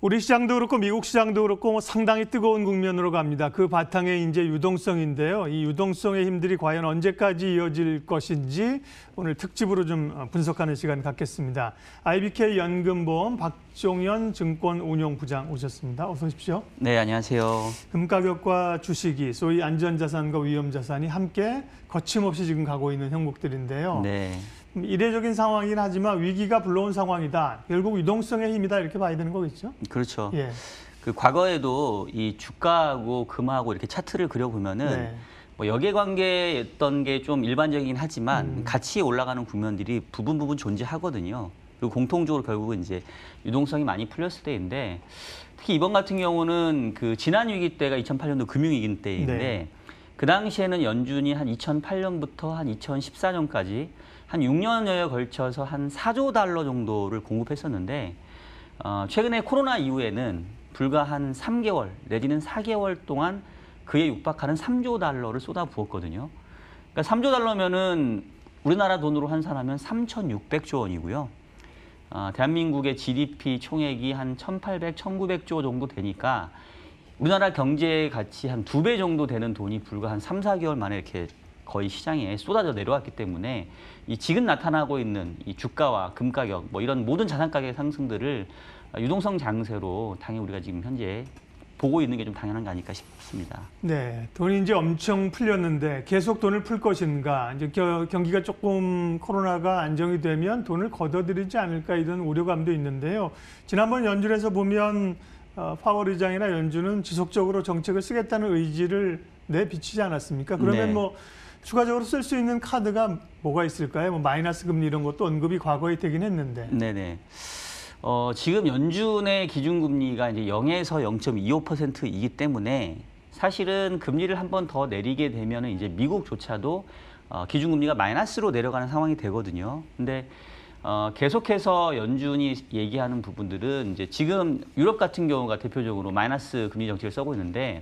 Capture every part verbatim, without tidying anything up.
우리 시장도 그렇고 미국 시장도 그렇고 뭐 상당히 뜨거운 국면으로 갑니다. 그 바탕에 이제 유동성인데요. 이 유동성의 힘들이 과연 언제까지 이어질 것인지 오늘 특집으로 좀 분석하는 시간 갖겠습니다. 아이비케이 연금보험 박종현 증권운용부장 오셨습니다. 어서 오십시오. 네, 안녕하세요. 금 가격과 주식이 소위 안전자산과 위험자산이 함께 거침없이 지금 가고 있는 형국들인데요. 네. 이례적인 상황이긴 하지만 위기가 불러온 상황이다. 결국 유동성의 힘이다 이렇게 봐야 되는 거겠죠? 그렇죠. 예. 그 과거에도 이 주가하고 금하고 이렇게 차트를 그려보면은 네. 뭐 역외관계였던 게 좀 일반적이긴 하지만 음. 같이 올라가는 국면들이 부분 부분 존재하거든요. 그리고 공통적으로 결국은 이제 유동성이 많이 풀렸을 때인데 특히 이번 같은 경우는 그 지난 위기 때가 이천팔 년도 금융위기 때인데 네. 그 당시에는 연준이 한 이천팔 년부터 한 이천십사 년까지 한 육 년여에 걸쳐서 한 사조 달러 정도를 공급했었는데 어, 최근에 코로나 이후에는 불과 한 삼 개월 내지는 사 개월 동안 그에 육박하는 삼조 달러를 쏟아부었거든요. 그러니까 삼조 달러면은 우리나라 돈으로 환산하면 삼천육백조 원이고요. 어, 대한민국의 지디피 총액이 한 천팔백, 천구백조 정도 되니까 우리나라 경제 가치 한 두 배 정도 되는 돈이 불과 한 삼, 사 개월 만에 이렇게 거의 시장에 쏟아져 내려왔기 때문에 이 지금 나타나고 있는 이 주가와 금 가격 뭐 이런 모든 자산 가격 상승들을 유동성 장세로 당연히 우리가 지금 현재 보고 있는 게 좀 당연한 게 아닐까 싶습니다. 네, 돈이 이제 엄청 풀렸는데 계속 돈을 풀 것인가? 이제 겨, 경기가 조금 코로나가 안정이 되면 돈을 걷어들이지 않을까 이런 우려감도 있는데요. 지난번 연준에서 보면 어, 파월 의장이나 연준은 지속적으로 정책을 쓰겠다는 의지를 내비치지 않았습니까? 그러면 네. 뭐 추가적으로 쓸 수 있는 카드가 뭐가 있을까요? 뭐 마이너스 금리 이런 것도 언급이 과거에 되긴 했는데. 네네. 어, 지금 연준의 기준금리가 이제 영에서 영 점 이오 퍼센트이기 때문에 사실은 금리를 한 번 더 내리게 되면은 이제 미국조차도 어, 기준금리가 마이너스로 내려가는 상황이 되거든요. 근데 어, 계속해서 연준이 얘기하는 부분들은 이제 지금 유럽 같은 경우가 대표적으로 마이너스 금리 정책을 써고 있는데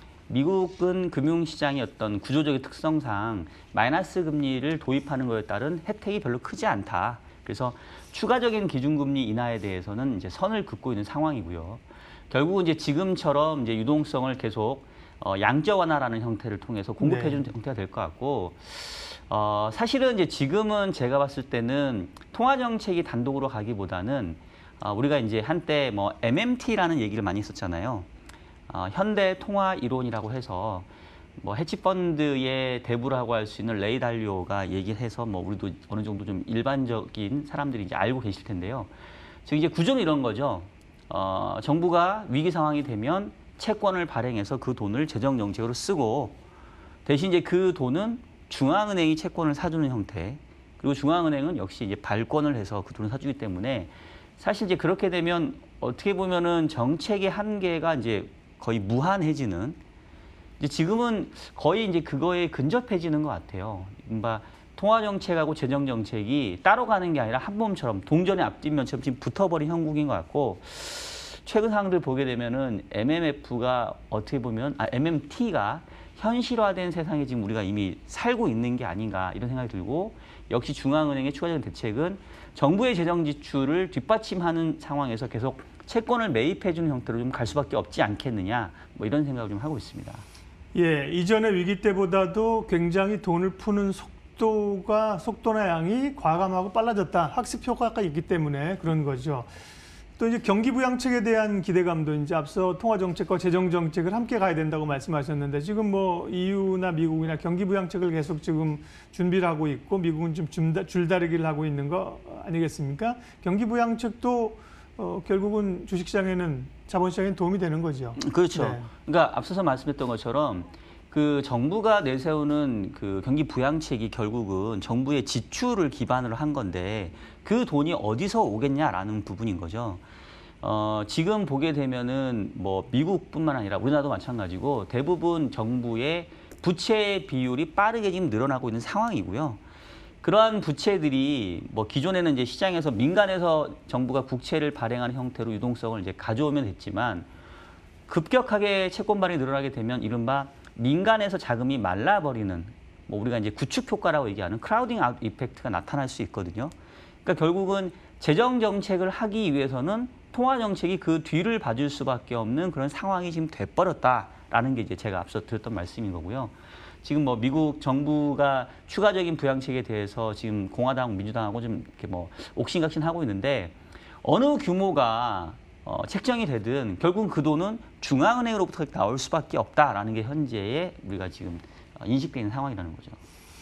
미국은 금융시장의 어떤 구조적인 특성상 마이너스 금리를 도입하는 것에 따른 혜택이 별로 크지 않다. 그래서 추가적인 기준금리 인하에 대해서는 이제 선을 긋고 있는 상황이고요. 결국은 이제 지금처럼 이제 유동성을 계속 어, 양적 완화라는 형태를 통해서 공급해주는 네. 형태가 될 것 같고, 어, 사실은 이제 지금은 제가 봤을 때는 통화 정책이 단독으로 가기보다는 어, 우리가 이제 한때 뭐 엠엠티라는 얘기를 많이 했었잖아요. 어, 현대 통화 이론이라고 해서 뭐 해치펀드의 대부라고 할 수 있는 레이 달리오가 얘기해서 뭐 우리도 어느 정도 좀 일반적인 사람들이 이제 알고 계실 텐데요. 즉 이제 구조는 이런 거죠. 어, 정부가 위기 상황이 되면 채권을 발행해서 그 돈을 재정 정책으로 쓰고 대신 이제 그 돈은 중앙은행이 채권을 사주는 형태. 그리고 중앙은행은 역시 이제 발권을 해서 그 돈을 사주기 때문에 사실 이제 그렇게 되면 어떻게 보면은 정책의 한계가 이제 거의 무한해지는. 이제 지금은 거의 이제 그거에 근접해지는 것 같아요. 뭔가 통화 정책하고 재정 정책이 따로 가는 게 아니라 한 몸처럼 동전의 앞뒷면처럼 지금 붙어버린 형국인 것 같고 최근 상황들 보게 되면은 엠엠에프가 어떻게 보면 아 엠엠티가 현실화된 세상에 지금 우리가 이미 살고 있는 게 아닌가 이런 생각이 들고 역시 중앙은행의 추가적인 대책은 정부의 재정 지출을 뒷받침하는 상황에서 계속 채권을 매입해주는 형태로 좀 갈 수밖에 없지 않겠느냐 뭐 이런 생각을 좀 하고 있습니다. 예, 이전의 위기 때보다도 굉장히 돈을 푸는 속도가 속도나 양이 과감하고 빨라졌다. 학습 효과가 있기 때문에 그런 거죠. 또 이제 경기 부양책에 대한 기대감도 이제 앞서 통화 정책과 재정 정책을 함께 가야 된다고 말씀하셨는데 지금 뭐 이유나 미국이나 경기 부양책을 계속 지금 준비를 하고 있고 미국은 좀 줄다리기를 하고 있는 거 아니겠습니까? 경기 부양책도 어, 결국은 주식시장에는 자본시장에 도움이 되는 거죠. 그렇죠. 네. 그러니까 앞서서 말씀했던 것처럼 그 정부가 내세우는 그 경기 부양책이 결국은 정부의 지출을 기반으로 한 건데 그 돈이 어디서 오겠냐라는 부분인 거죠. 어, 지금 보게 되면은 뭐 미국뿐만 아니라 우리나라도 마찬가지고 대부분 정부의 부채 비율이 빠르게 지금 늘어나고 있는 상황이고요. 그러한 부채들이 뭐 기존에는 이제 시장에서 민간에서 정부가 국채를 발행하는 형태로 유동성을 이제 가져오면 됐지만 급격하게 채권 발행이 늘어나게 되면 이른바 민간에서 자금이 말라버리는 뭐 우리가 이제 구축 효과라고 얘기하는 크라우딩 아웃 이펙트가 나타날 수 있거든요. 그러니까 결국은 재정 정책을 하기 위해서는 통화 정책이 그 뒤를 봐줄 수밖에 없는 그런 상황이 지금 돼버렸다라는 게 이제 제가 앞서 드렸던 말씀인 거고요. 지금 뭐 미국 정부가 추가적인 부양책에 대해서 지금 공화당, 민주당하고 좀 이렇게 뭐 옥신각신하고 있는데 어느 규모가 어, 책정이 되든 결국은 그 돈은 중앙은행으로부터 나올 수밖에 없다라는 게 현재의 우리가 지금 인식되어 있는 상황이라는 거죠.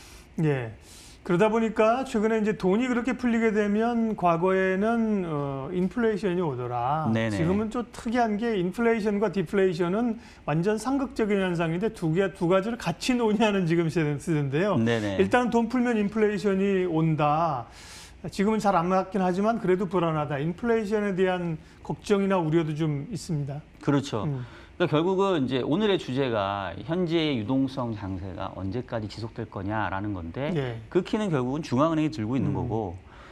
예. 그러다 보니까 최근에 이제 돈이 그렇게 풀리게 되면 과거에는 어, 인플레이션이 오더라. 네네. 지금은 좀 특이한 게 인플레이션과 디플레이션은 완전 상극적인 현상인데 두 개, 두 가지를 같이 논의하는 지금 시대인데요. 네네. 일단 돈 풀면 인플레이션이 온다. 지금은 잘 안 맞긴 하지만 그래도 불안하다. 인플레이션에 대한 걱정이나 우려도 좀 있습니다. 그렇죠. 음. 그러니까 결국은 이제 오늘의 주제가 현재의 유동성 장세가 언제까지 지속될 거냐라는 건데 예. 그 키는 결국은 중앙은행이 들고 있는 음. 거고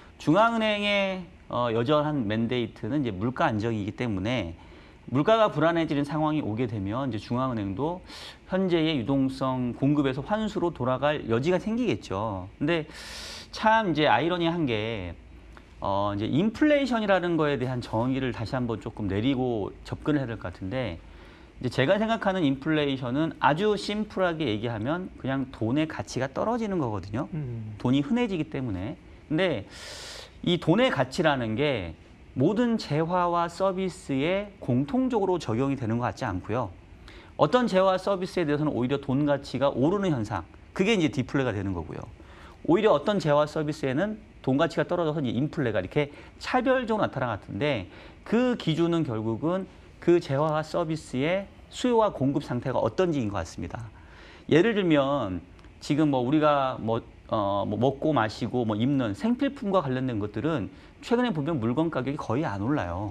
중앙은행의 어, 여전한 맨데이트는 이제 물가 안정이기 때문에 물가가 불안해지는 상황이 오게 되면 이제 중앙은행도 현재의 유동성 공급에서 환수로 돌아갈 여지가 생기겠죠. 근데 참 이제 아이러니한 게 어, 이제 인플레이션이라는 거에 대한 정의를 다시 한번 조금 내리고 접근을 해야 될 것 같은데 이제 제가 생각하는 인플레이션은 아주 심플하게 얘기하면 그냥 돈의 가치가 떨어지는 거거든요. 음. 돈이 흔해지기 때문에. 근데 이 돈의 가치라는 게 모든 재화와 서비스에 공통적으로 적용이 되는 것 같지 않고요. 어떤 재화와 서비스에 대해서는 오히려 돈 가치가 오르는 현상. 그게 이제 디플레가 되는 거고요. 오히려 어떤 재화 서비스에는 돈 가치가 떨어져서 이제 인플레가 이렇게 차별적으로 나타나 같은데 그 기준은 결국은 그 재화와 서비스의 수요와 공급 상태가 어떤지인 것 같습니다. 예를 들면 지금 뭐 우리가 뭐, 어, 뭐 먹고 마시고 뭐 입는 생필품과 관련된 것들은 최근에 보면 물건 가격이 거의 안 올라요.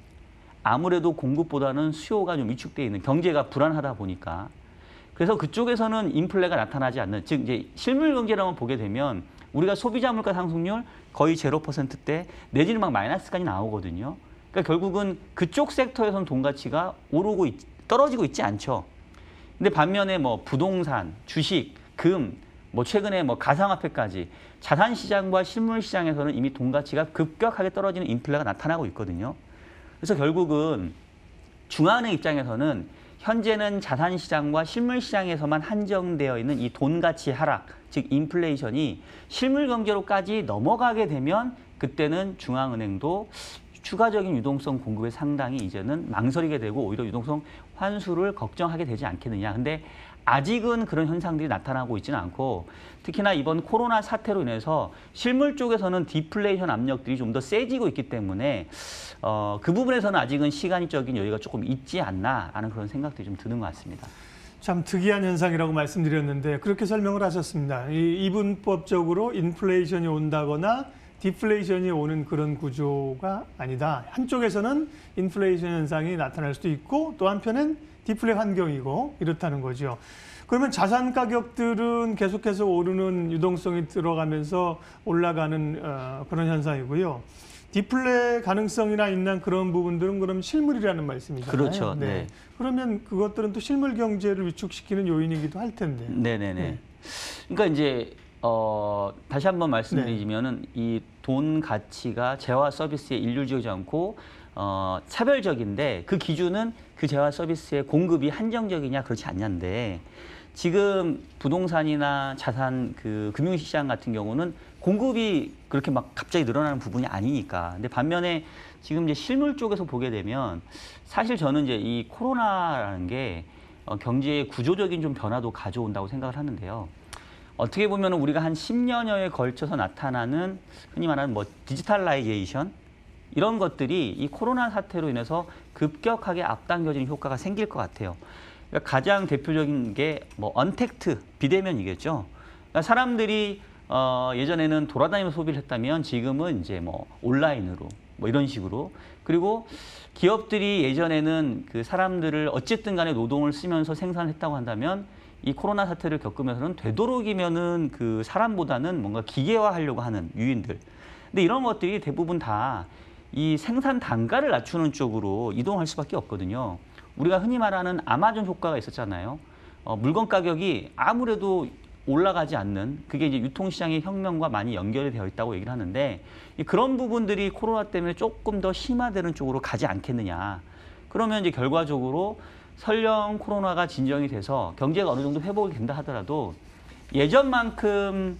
아무래도 공급보다는 수요가 좀 위축되어 있는 경제가 불안하다 보니까 그래서 그쪽에서는 인플레가 나타나지 않는 즉 이제 실물 경제라고 보게 되면 우리가 소비자 물가 상승률 거의 제로 퍼센트대 내지는 막 마이너스까지 나오거든요. 그러니까 결국은 그쪽 섹터에서는 돈 가치가 오르고 있, 떨어지고 있지 않죠. 근데 반면에 뭐 부동산, 주식, 금, 뭐 최근에 뭐 가상화폐까지 자산 시장과 실물 시장에서는 이미 돈 가치가 급격하게 떨어지는 인플레가 나타나고 있거든요. 그래서 결국은 중앙은행 입장에서는 현재는 자산 시장과 실물 시장에서만 한정되어 있는 이 돈 가치 하락, 즉 인플레이션이 실물 경제로까지 넘어가게 되면 그때는 중앙은행도 추가적인 유동성 공급에 상당히 이제는 망설이게 되고 오히려 유동성 환수를 걱정하게 되지 않겠느냐. 근데 아직은 그런 현상들이 나타나고 있지는 않고 특히나 이번 코로나 사태로 인해서 실물 쪽에서는 디플레이션 압력들이 좀 더 세지고 있기 때문에 어, 그 부분에서는 아직은 시간적인 여유가 조금 있지 않나 하는 그런 생각들이 좀 드는 것 같습니다. 참 특이한 현상이라고 말씀드렸는데 그렇게 설명을 하셨습니다. 이 이분법적으로 인플레이션이 온다거나 디플레이션이 오는 그런 구조가 아니다. 한쪽에서는 인플레이션 현상이 나타날 수도 있고 또 한편은 디플레 환경이고 이렇다는 거죠. 그러면 자산 가격들은 계속해서 오르는 유동성이 들어가면서 올라가는 어, 그런 현상이고요. 디플레 가능성이나 있는 그런 부분들은 그럼 실물이라는 말씀이잖아요. 그렇죠. 네. 네. 그러면 그것들은 또 실물 경제를 위축시키는 요인이기도 할 텐데. 네네네. 네. 그러니까 이제 어, 다시 한번 말씀드리면은 이 돈 가치가 재화 서비스에 일률적이지 않고 어, 차별적인데 그 기준은 그 재화 서비스의 공급이 한정적이냐 그렇지 않냐인데 지금 부동산이나 자산 그 금융시장 같은 경우는 공급이 그렇게 막 갑자기 늘어나는 부분이 아니니까. 근데 반면에 지금 이제 실물 쪽에서 보게 되면 사실 저는 이제 이 코로나라는 게 어, 경제의 구조적인 좀 변화도 가져온다고 생각을 하는데요. 어떻게 보면 우리가 한 십 년여에 걸쳐서 나타나는 흔히 말하는 뭐 디지털라이제이션 이런 것들이 이 코로나 사태로 인해서 급격하게 앞당겨지는 효과가 생길 것 같아요. 그러니까 가장 대표적인 게 뭐 언택트 비대면이겠죠. 그러니까 사람들이 어, 예전에는 돌아다니면서 소비를 했다면 지금은 이제 뭐 온라인으로 뭐 이런 식으로 그리고 기업들이 예전에는 그 사람들을 어쨌든 간에 노동을 쓰면서 생산했다고 한다면 이 코로나 사태를 겪으면서는 되도록이면은 그 사람보다는 뭔가 기계화하려고 하는 유인들. 근데 이런 것들이 대부분 다 이 생산 단가를 낮추는 쪽으로 이동할 수밖에 없거든요. 우리가 흔히 말하는 아마존 효과가 있었잖아요. 어, 물건 가격이 아무래도 올라가지 않는 그게 이제 유통시장의 혁명과 많이 연결이 되어 있다고 얘기를 하는데 그런 부분들이 코로나 때문에 조금 더 심화되는 쪽으로 가지 않겠느냐. 그러면 이제 결과적으로 설령 코로나가 진정이 돼서 경제가 어느 정도 회복이 된다 하더라도 예전만큼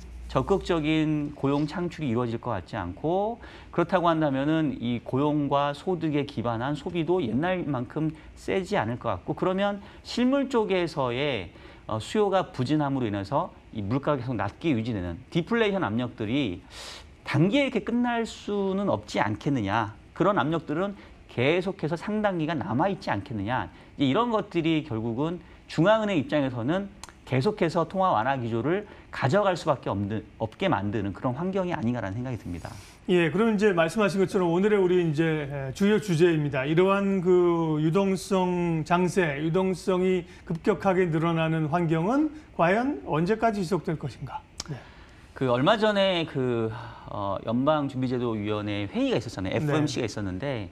적극적인 고용 창출이 이루어질 것 같지 않고 그렇다고 한다면은 이 고용과 소득에 기반한 소비도 옛날만큼 세지 않을 것 같고 그러면 실물 쪽에서의 수요가 부진함으로 인해서 이 물가가 계속 낮게 유지되는 디플레이션 압력들이 단기에 이렇게 끝날 수는 없지 않겠느냐. 그런 압력들은 계속해서 상당 기간 남아있지 않겠느냐. 이런 것들이 결국은 중앙은행 입장에서는 계속해서 통화 완화 기조를 가져갈 수밖에 없는, 없게 만드는 그런 환경이 아닌가라는 생각이 듭니다. 예, 그럼 이제 말씀하신 것처럼 오늘의 우리 이제 주요 주제입니다. 이러한 그 유동성 장세, 유동성이 급격하게 늘어나는 환경은 과연 언제까지 지속될 것인가? 네. 그 얼마 전에 그 어, 연방준비제도위원회 회의가 있었잖아요. 에프오엠씨가 네. 있었는데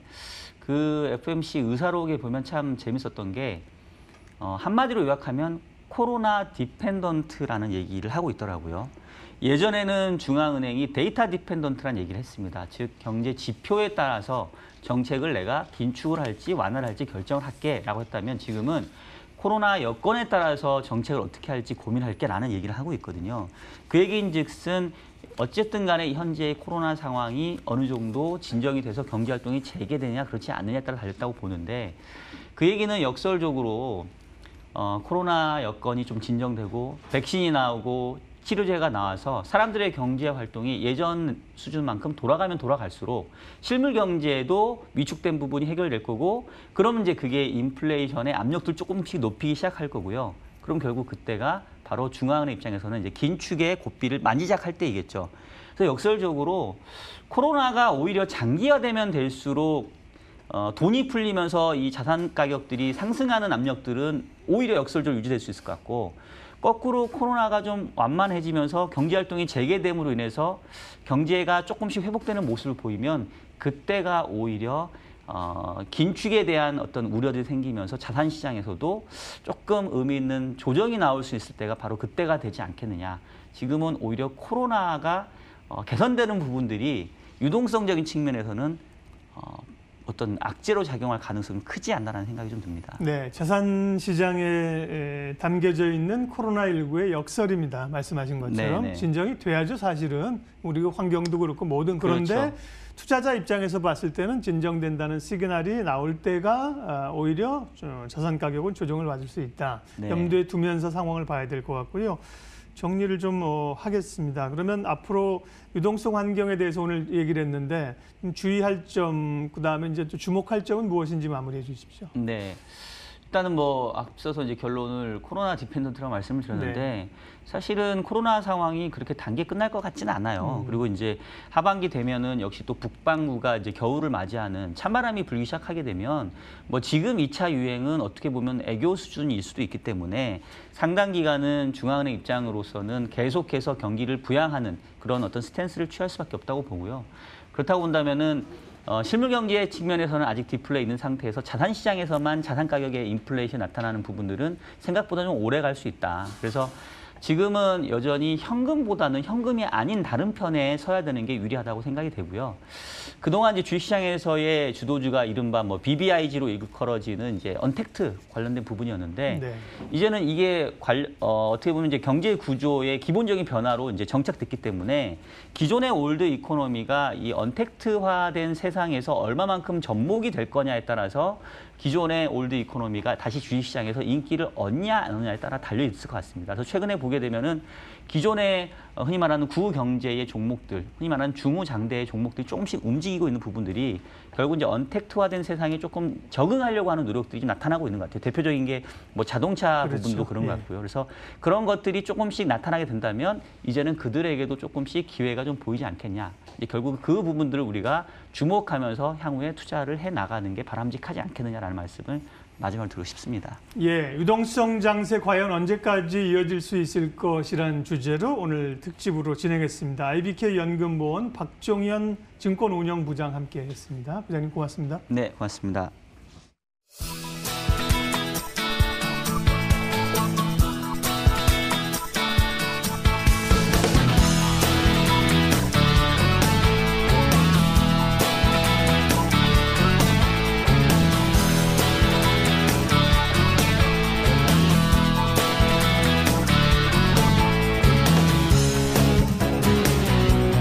그 에프오엠씨 의사록에 보면 참 재밌었던 게 어, 한마디로 요약하면 코로나 디펜던트라는 얘기를 하고 있더라고요. 예전에는 중앙은행이 데이터 디펜던트라는 얘기를 했습니다. 즉 경제 지표에 따라서 정책을 내가 긴축을 할지 완화를 할지 결정을 할게라고 했다면 지금은 코로나 여건에 따라서 정책을 어떻게 할지 고민할게라는 얘기를 하고 있거든요. 그 얘기인즉슨 어쨌든 간에 현재의 코로나 상황이 어느 정도 진정이 돼서 경제활동이 재개되느냐 그렇지 않느냐에 따라 달렸다고 보는데 그 얘기는 역설적으로 어, 코로나 여건이 좀 진정되고 백신이 나오고 치료제가 나와서 사람들의 경제 활동이 예전 수준만큼 돌아가면 돌아갈수록 실물 경제도 위축된 부분이 해결될 거고 그러면 이제 그게 인플레이션의 압력들 조금씩 높이기 시작할 거고요. 그럼 결국 그때가 바로 중앙은행 입장에서는 이제 긴축의 고삐를 만지작할 때이겠죠. 그래서 역설적으로 코로나가 오히려 장기화되면 될수록 어, 돈이 풀리면서 이 자산 가격들이 상승하는 압력들은 오히려 역설적으로 유지될 수 있을 것 같고 거꾸로 코로나가 좀 완만해지면서 경제활동이 재개됨으로 인해서 경제가 조금씩 회복되는 모습을 보이면 그때가 오히려 어, 긴축에 대한 어떤 우려들이 생기면서 자산시장에서도 조금 의미 있는 조정이 나올 수 있을 때가 바로 그때가 되지 않겠느냐. 지금은 오히려 코로나가 어, 개선되는 부분들이 유동성적인 측면에서는 어, 어떤 악재로 작용할 가능성이 크지 않나라는 생각이 좀 듭니다. 네, 자산 시장에 담겨져 있는 코로나십구의 역설입니다. 말씀하신 것처럼 네네. 진정이 돼야죠. 사실은 우리가 환경도 그렇고 뭐든 그런데 그렇죠. 투자자 입장에서 봤을 때는 진정된다는 시그널이 나올 때가 오히려 자산 가격은 조정을 받을 수 있다. 네. 염두에 두면서 상황을 봐야 될 것 같고요. 정리를 좀 어, 하겠습니다. 그러면 앞으로 유동성 환경에 대해서 오늘 얘기를 했는데 주의할 점, 그다음에 이제 또 주목할 점은 무엇인지 마무리해 주십시오. 네. 일단은 뭐 앞서서 이제 결론을 코로나 디펜던트라고 말씀을 드렸는데 네. 사실은 코로나 상황이 그렇게 단기에 끝날 것 같지는 않아요. 음. 그리고 이제 하반기 되면은 역시 또 북반구가 이제 겨울을 맞이하는 찬바람이 불기 시작하게 되면 뭐 지금 이 차 유행은 어떻게 보면 애교 수준일 수도 있기 때문에 상당 기간은 중앙은행 입장으로서는 계속해서 경기를 부양하는 그런 어떤 스탠스를 취할 수밖에 없다고 보고요. 그렇다고 본다면은 어, 실물 경제 측면에서는 아직 디플레이 있는 상태에서 자산 시장에서만 자산 가격의 인플레이션이 나타나는 부분들은 생각보다 좀 오래 갈 수 있다. 그래서 지금은 여전히 현금보다는 현금이 아닌 다른 편에 서야 되는 게 유리하다고 생각이 되고요. 그동안 이제 주식시장에서의 주도주가 이른바 뭐 비비아이지로 일컬어지는 이제 언택트 관련된 부분이었는데 네. 이제는 이게 관, 어, 어떻게 보면 이제 경제 구조의 기본적인 변화로 이제 정착됐기 때문에 기존의 올드 이코노미가 이 언택트화된 세상에서 얼마만큼 접목이 될 거냐에 따라서 기존의 올드 이코노미가 다시 주식시장에서 인기를 얻냐 안 얻냐에 따라 달려 있을 것 같습니다. 그래서 최근에 보게 되면은 기존의 흔히 말하는 구경제의 종목들, 흔히 말하는 중후장대의 종목들이 조금씩 움직이고 있는 부분들이 결국 이제 언택트화된 세상에 조금 적응하려고 하는 노력들이 좀 나타나고 있는 것 같아요. 대표적인 게 뭐 자동차 그렇죠. 부분도 그런 예. 것 같고요. 그래서 그런 것들이 조금씩 나타나게 된다면 이제는 그들에게도 조금씩 기회가 좀 보이지 않겠냐. 이제 결국 그 부분들을 우리가 주목하면서 향후에 투자를 해 나가는 게 바람직하지 않겠느냐라는 말씀을 마지막으로 드리고 싶습니다. 예, 유동성 장세 과연 언제까지 이어질 수 있을 것이라는 주제로 오늘 특집으로 진행했습니다. 아이비케이 연금보험 박종현 증권운용부장 함께했습니다. 부장님 고맙습니다. 네, 고맙습니다.